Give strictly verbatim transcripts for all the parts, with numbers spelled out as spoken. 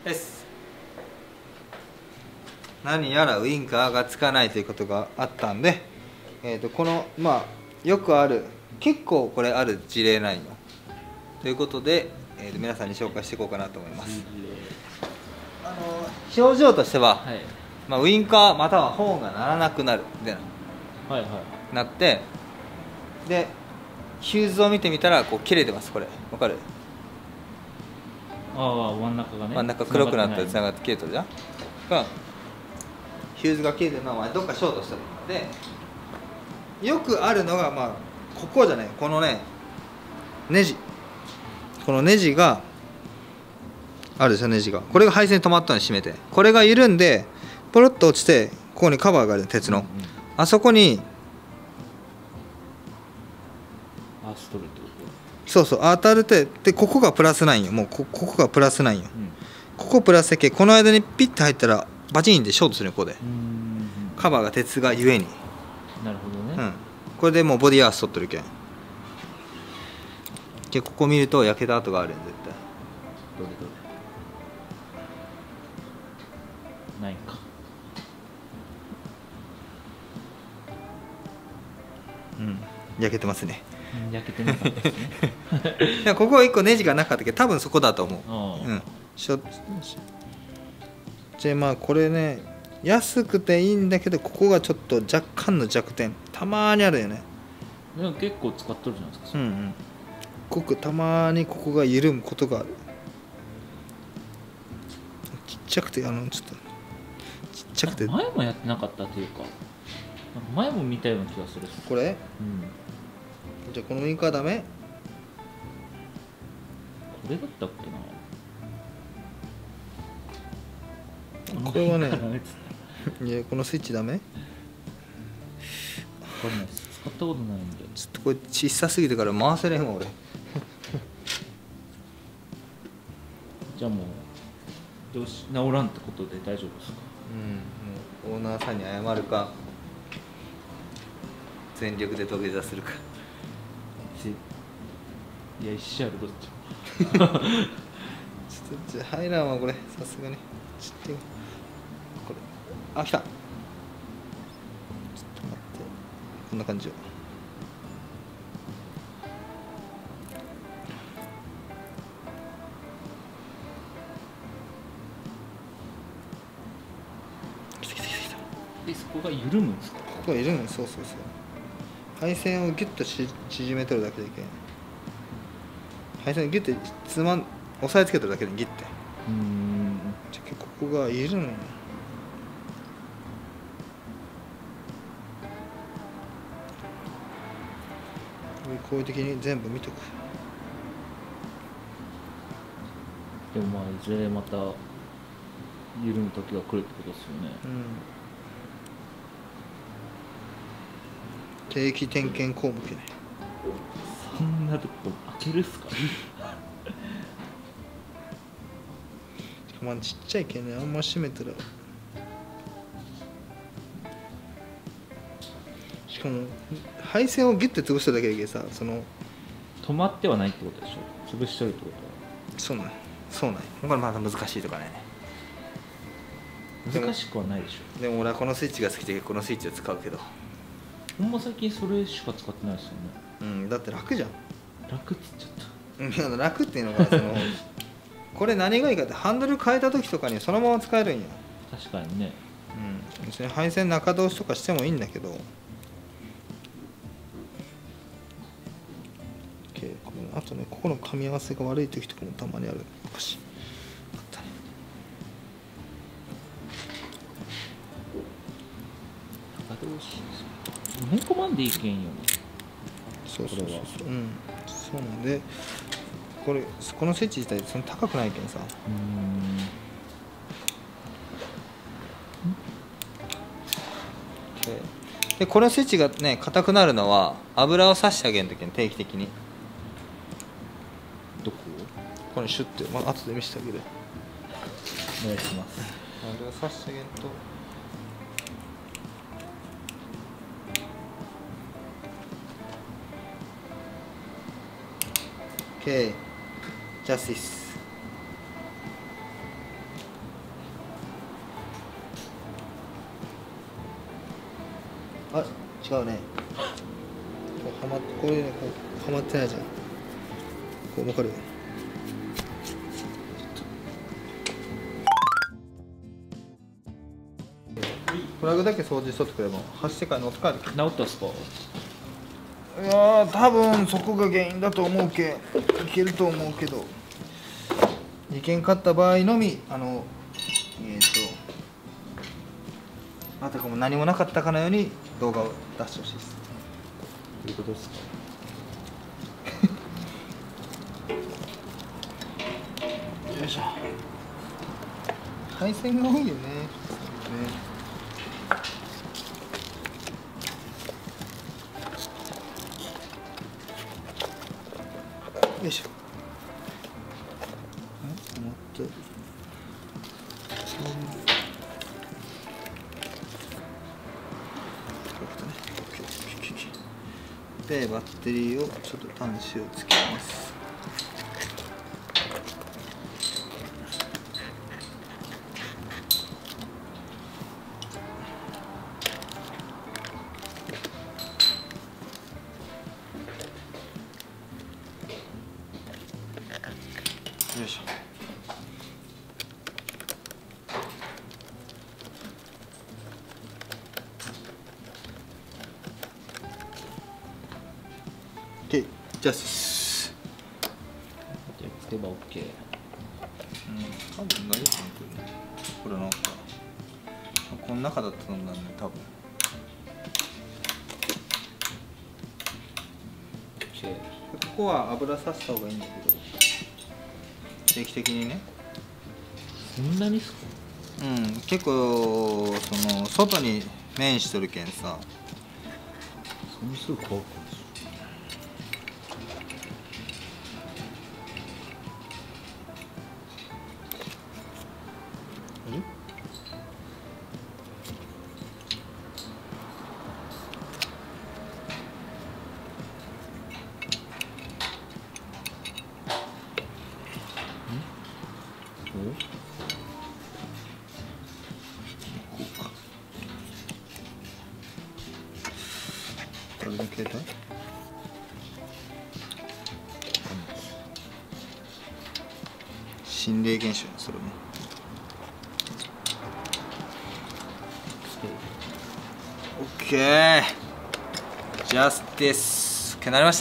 です。何やらウインカーがつかないということがあったんで、えー、とこのまあよくある、結構これある事例なんよということで、えー、と皆さんに紹介していこうかなと思います。あの症状としては、はい、まあ、ウインカーまたはホーンが鳴らなくなるみたいな、はいはい、なって、でヒューズを見てみたらこう切れてます。これわかる？ ああ、真ん中がね、 真ん中黒くなってつながって切れてるじゃん。がヒューズが切れてるのはどっかショートしてるので、よくあるのが、まあここじゃない、このねネジ、このネジがあるでしょ。ネジがこれが配線止まったのに締めて、これが緩んでポロッと落ちて、ここにカバーがある、鉄の、うんうん、あそこにあストレート、 そうそう当たるって、でここがプラスなんよ。もう こ, ここがプラスなんよ、うん、ここプラスだけ、この間にピッて入ったらバチンってショートするよ、ここで。うんうん、カバーが鉄がゆえに。 なるほどね、うん、 これでもうボディアース取ってるけん。でここ見ると焼けた跡があるん、絶対。 どれどれ、ないか。 うん、焼けてますね。 焼けてなかったですねここいっこネジがなかったけど、多分そこだと思う。うん、しょでまあこれね、安くていいんだけど、ここがちょっと若干の弱点たまにあるよね。 でも結構使っとるじゃないですか。うんうん、 ごくたまにここが緩むことがある。ちっちゃくて、あのちょっとちっちゃくて、 前もやってなかったというか、前も見たような気がする。 これ、うん、じゃあこのウインカーダメ？ これだったっけな。 これはねいや、このスイッチダメ？ わかんないです。使ったことないんで。 ちょっとこれ小さすぎてから回せれへんわ俺じゃあもうよし、直らんってことで大丈夫ですか？ うん、もうオーナーさんに謝るか、全力で土下座するか。 いや、一緒やる、どっちちょっと入らんわこれ、さすがに。ちょっとこれ、あ、来た。ちょっと待って、こんな感じよ。来た来た来た。 で、そこが緩むんですか？ ここが緩む、そうそうそう。配線をギュッとし縮めとるだけでいけん。配線をギュッてつまん押さえつけてるだけでギュッて。うん、じゃあここが緩むんや。こういう時に全部見とく。 でもまあいずれまた緩む時が来るってことですよね。うん、 定期点検項目ね。 そんなとこ開けるっすか？ まあちっちゃいけんね、あんま閉めたら。しかも配線をギュッて潰しただけだけどさ、その止まってはないってことでしょ？潰しとるってことは。 そうなんそうなんこれまた難しいとかね。 難しくはないでしょ。 でも俺はこのスイッチが好きでこのスイッチを使うけど、 ほんま最近それしか使ってないですよね。 うん、だって楽じゃん。 楽って言っちゃった。 うん、楽っていうのがそのこれ何がいいかって、ハンドル変えた時とかにそのまま使えるんよ。 確かにね。 うん、別に配線中通しとかしてもいいんだけど、あとね、ここの噛み合わせが悪い時とかもたまにある。昔あったね。 中通し埋め込まんでいけんよね。 そうそうそうそう、うん、そうなんで、これこのスイッチ自体その高くないけんさ。うん、でこのスイッチがね硬くなるのは油を差してあげるときに定期的に。 どこ？ これシュッて、まあ後で見せてあげる。 お願いします。 油を差してあげると。OK、ジャスティス。 あ、違うね。こうはまって、これね、こうはまってないじゃん。こう、わかる？プラグだけ掃除しとってくれば走ってから乗って帰る。 治ったっすか？ いやー、多分そこが原因だと思うけん、いけると思うけど、事件勝った場合のみ、あの、えっ、ー、と、あたかも何もなかったかのように動画を出してほしいです。 どういうことですか？ よいしょ。配線が多いよね。ね、よいしょ。ん？もっと。で、バッテリーをちょっと端子をつけます。よいしょ。OK、ジャス。 じゃあつけば OK。 うん、多分大丈夫かな。これなんかこの中だったのなんで多分。 OK。 ここは油さした方がいいんだけど、定期的にね。 そんなにっすか？ うん、結構その外に面しとるけんさ。 そんなすぐ乾くんですよ。 これの携帯？心霊現象やそれも。オッケー。ジャスティス。OK、なりました。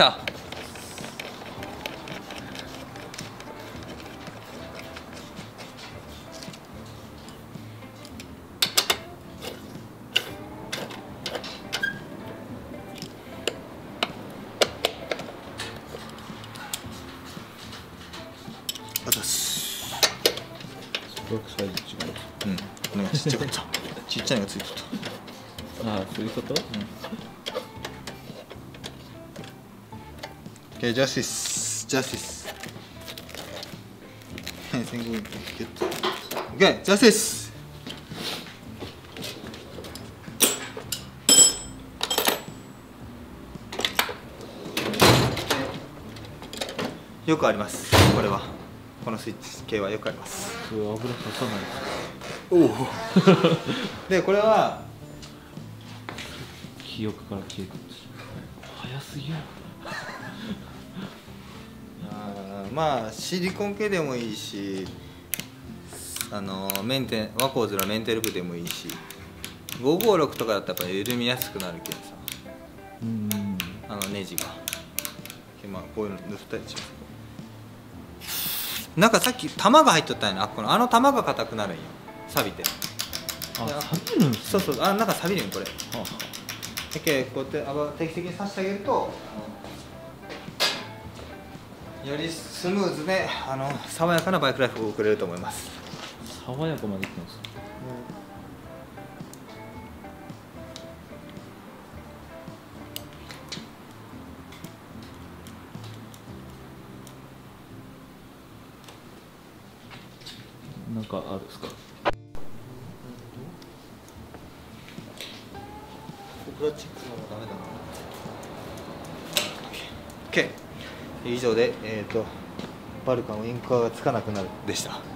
あざっす。 ストロークサイズ違う。 うん、なんかちっちゃかった。ちっちゃいのがついてた。 ああ、そういうこと？うん。 OK、ジャスティス。ジャスティス。はい、せんごひゃくゲット。OK、ジャスティス。よくあります。これはこのスイッチ系はよくあります。 それ油刺さないおおでこれは記憶から消えてます。早すぎや。 あまあシリコン系でもいいし、あのメンテワコーズのメンテル部でもいいし、ごごろくとかだったらやっぱ緩みやすくなるけんさ、 うんあのネジがまあこういうの塗ったりします。なんかさっき玉が入っとったんやな。このあの玉が硬くなるんよ、錆びて。 あ、錆びるんですね。 そうそう、あなんか錆びるんこれ。 はあはだけこうやってあ定期的に刺してあげるとよりスムーズであの爽やかなバイクライフを送れると思います。 あ、爽やかまでいくんですか？なんかあるんですか？ クラッチックのもダメだな。OK、以上で、えーと、バルカンウインカーがつかなくなるでした。